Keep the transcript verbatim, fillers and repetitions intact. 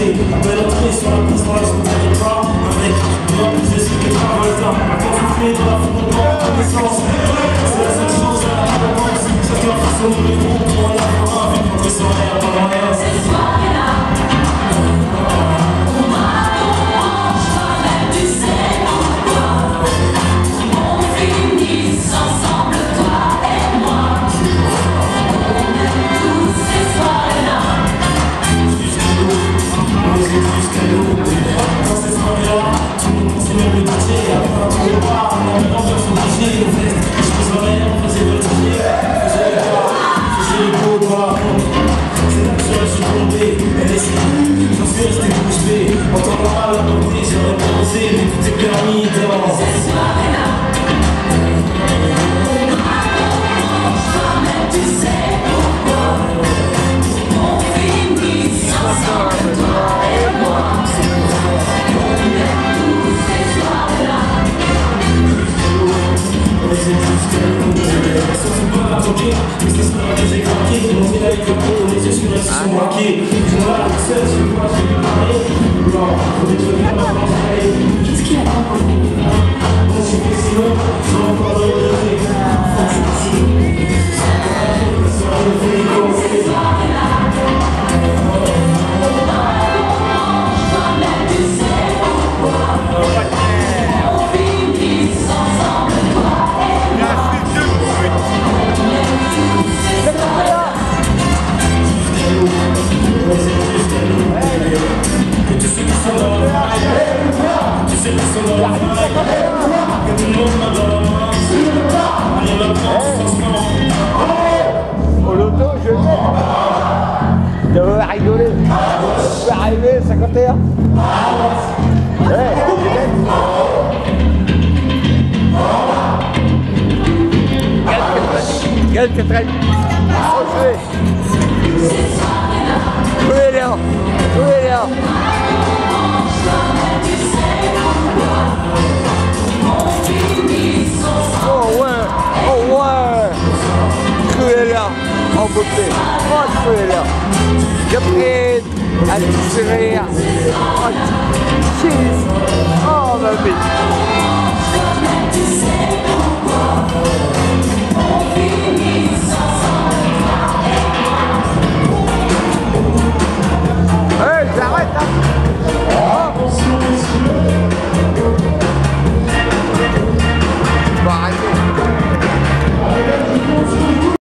passer. Belle entrée sur la piste, dans la seconde pas. Un mec, bien plus de ce que Travolta. Quand tu fais dans la foule de reconnaissance, c'est la seule chose à la romance. Chacun fait son numéro pour en avoir un, vu qu'on veut s'en aller avant rien. Cette soirée-là, on m'arrange toi-même, tu sais pourquoi. On finisse ensemble, toi et moi. On aime tous ces soirées-là. Jusqu'à l'eau, on les aime jusqu'à l'eau. Dans ces soirées-là, tout le monde sait même le D J. Après un tour de bar, on a maintenant faire son D J. Au fait, je faisais rien, on faisait le D J. Faisais les gars, faisais les beaux doigts. C'est là que je suis tombé, elle est si j'en suis resté bouche bée. En temps normal, à côté, j'aurais pas osé, mais tout est permis dans Cette soirée-là, on m'arrange toi-même, tu sais pourquoi. On finisse ensemble, toi et moi. On aime tous ces soirées-là. on les aime jusqu'à l'eau. Elles sont pas raconter, mais c'est ce que j'ai craqué. Mon fil avec le pot, les yeux sur elles se sont braqués. Ils sont là, les seuls, je sais pas, j'ai vu parler. Non, faut détruire la blanche. Qu'est-ce qu'il a proposé? Moi j'ai fait sinon, j'ai encore de regretter. Faut que je me suis. Ça va me faire commencer. Cette soirée-là, on m'arrange toi-même, tu sais pourquoi. On finisse ensemble, toi et moi. On aime tous ces soirées-là. On les aime jusqu'à l'eau. Que tous ceux qui sont dans le vibe, que tous ceux qui sont dans le vibe, que tout le monde m'a dans la main. Allez, maintenant, c'est franchement. Au loto, je l'ai. Tu vas rigoler. Tu vas arriver, cinquante et un. Ouais, Quel que traite. Où est Léa? Où est Léa? Oh ouais, oh ouais. Cruella, en beauté. Oh Cruella. Catherine, elle sourire. Oh, cheese. Oh ma vie.